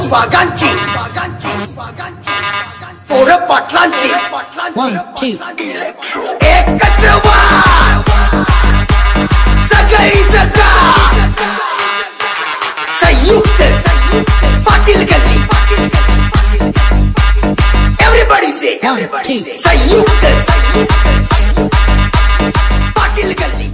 वाघांची पोरं पाटलांची 1, 2 एकच वाघ सगळीच गाव संयुक्त पाटील गल्ली एव्हरीबडी से One, two. संयुक्त पाटील गल्ली